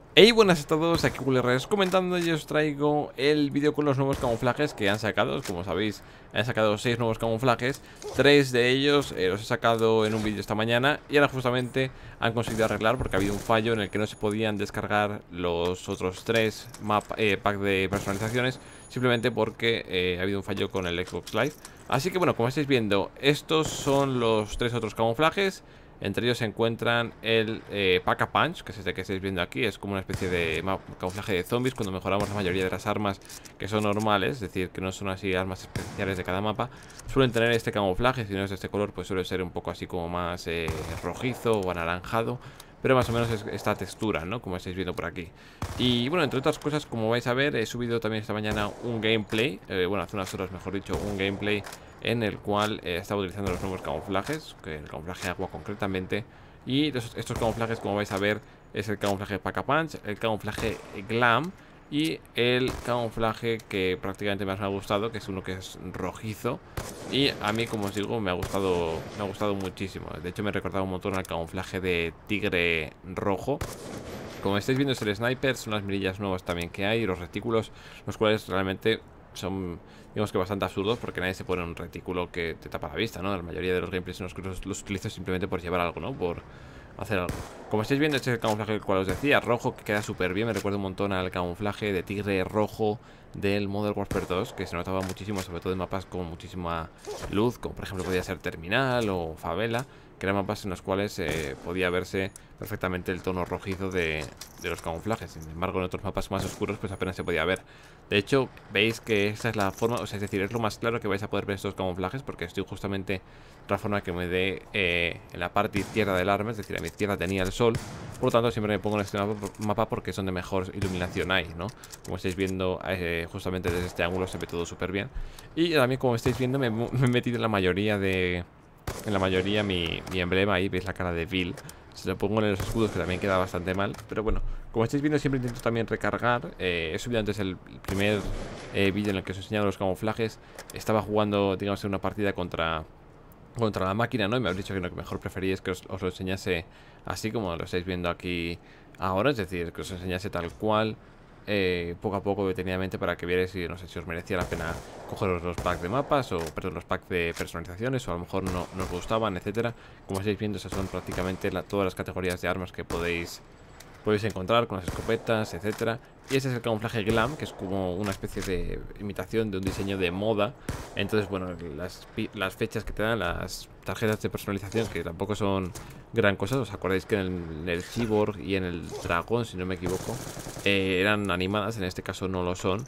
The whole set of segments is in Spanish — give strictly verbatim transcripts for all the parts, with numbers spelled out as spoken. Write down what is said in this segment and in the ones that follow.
Hey, buenas a todos, aquí Gulerres comentando y os traigo el vídeo con los nuevos camuflajes que han sacado. Como sabéis, han sacado seis nuevos camuflajes. Tres de ellos eh, los he sacado en un vídeo esta mañana y ahora justamente han conseguido arreglar porque ha habido un fallo en el que no se podían descargar los otros tres map, eh, pack de personalizaciones, simplemente porque eh, ha habido un fallo con el Xbox Live. Así que bueno, como estáis viendo, estos son los tres otros camuflajes. Entre ellos se encuentran el eh, Pack-a-Punch, que es este que estáis viendo aquí. Es como una especie de camuflaje de zombies cuando mejoramos la mayoría de las armas que son normales, es decir, que no son así armas especiales de cada mapa. Suelen tener este camuflaje, si no es de este color, pues suele ser un poco así como más eh, rojizo o anaranjado. Pero más o menos es esta textura, ¿no? Como estáis viendo por aquí. Y bueno, entre otras cosas, como vais a ver, he subido también esta mañana un gameplay, eh, bueno, hace unas horas mejor dicho, un gameplay en el cual eh, estaba utilizando los nuevos camuflajes, que el camuflaje agua concretamente. Y los, estos camuflajes, como vais a ver, es el camuflaje Pack-a-Punch, el camuflaje Glam y el camuflaje que prácticamente más me ha gustado, que es uno que es rojizo. Y a mí, como os digo, me ha gustado, me ha gustado muchísimo. De hecho, me he recordado un montón al camuflaje de tigre rojo. Como estáis viendo, es el sniper, son las mirillas nuevas también que hay, y los retículos, los cuales realmente son, digamos que bastante absurdos, porque nadie se pone un retículo que te tapa la vista, ¿no? La mayoría de los gameplays en los que los, los utilizo simplemente por llevar algo, ¿no? Por hacer algo. Como estáis viendo, este es el camuflaje del cual os decía, rojo, que queda súper bien. Me recuerda un montón al camuflaje de tigre rojo del Modern Warfare dos, que se notaba muchísimo, sobre todo en mapas con muchísima luz, como por ejemplo podía ser Terminal o Favela, que eran mapas en los cuales eh, podía verse perfectamente el tono rojizo de, de los camuflajes. Sin embargo, en otros mapas más oscuros pues apenas se podía ver. De hecho, veis que esa es la forma, o sea, es decir, es lo más claro que vais a poder ver estos camuflajes, porque estoy justamente de la forma que me dé eh, en la parte izquierda del arma, es decir, a mi izquierda tenía el sol. Por lo tanto, siempre me pongo en este mapa porque son de mejor iluminación hay, ¿no? Como estáis viendo, eh, justamente desde este ángulo se ve todo súper bien. Y también, como estáis viendo, me, me he metido en la mayoría de... En la mayoría mi, mi emblema, ahí veis la cara de Bill. Se lo pongo en los escudos, que también queda bastante mal. Pero bueno, como estáis viendo, siempre intento también recargar. eh, He subido antes el primer eh, vídeo en el que os he enseñado los camuflajes. Estaba jugando, digamos, en una partida contra... Contra la máquina, ¿no? Y me habéis dicho que lo que mejor preferís que os, os lo enseñase así como lo estáis viendo aquí ahora. Es decir, que os enseñase tal cual, eh, poco a poco, detenidamente, para que vierais si, no sé, si os merecía la pena cogeros los packs de mapas, o perdón, los packs de personalizaciones, o a lo mejor no, no os gustaban, etcétera. Como estáis viendo, esas son prácticamente la, todas las categorías de armas que podéis podéis encontrar, con las escopetas, etcétera. Y ese es el camuflaje Glam, que es como una especie de imitación de un diseño de moda. Entonces, bueno, las, las fechas que te dan, las tarjetas de personalización, que tampoco son gran cosa. ¿Os acordáis que en el, en el Cyborg y en el Dragón, si no me equivoco, eh, eran animadas? En este caso no lo son.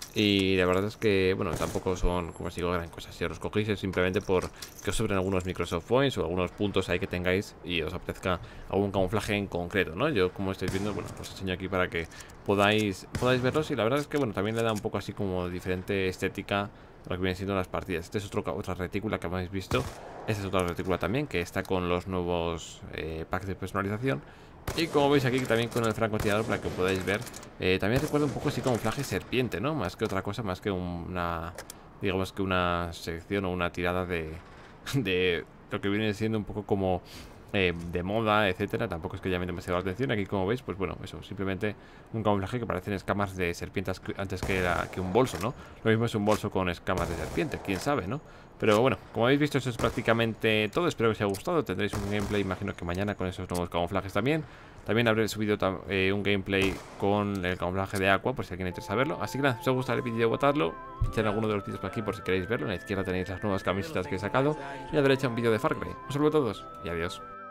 Y la verdad es que, bueno, tampoco son, como os digo, gran cosa. Si os los cogéis es simplemente por que os sobren algunos Microsoft Points o algunos puntos ahí que tengáis y os apetezca algún camuflaje en concreto, ¿no? Yo, como estáis viendo, bueno, os enseño aquí para que podáis, podáis verlos. Y la verdad es que, bueno, también le da un poco así como diferente estética a lo que vienen siendo las partidas. Esta es otro, otra retícula que habéis visto. Esta es otra retícula también, que está con los nuevos eh, packs de personalización. Y como veis aquí también con el francotirador, para que podáis ver, eh, también recuerda un poco así camuflaje serpiente, ¿no? Más que otra cosa, más que una, digamos que una sección o una tirada de, de lo que viene siendo un poco como eh, de moda, etcétera. Tampoco es que llame demasiado la atención. Aquí, como veis, pues bueno, eso, simplemente un camuflaje que parecen escamas de serpientes antes que, era, que un bolso, ¿no? Lo mismo es un bolso con escamas de serpiente, quién sabe, ¿no? Pero bueno, como habéis visto, eso es prácticamente todo. Espero que os haya gustado. Tendréis un gameplay, imagino que mañana, con esos nuevos camuflajes también. También habré subido eh, un gameplay con el camuflaje de Aqua, por si alguien interesa verlo. Así que nada, si os ha gustado el vídeo, votadlo. Echad alguno de los vídeos por aquí por si queréis verlo. A la izquierda tenéis las nuevas camisetas que he sacado y a la derecha un vídeo de Far Cry. Un saludo a todos y adiós.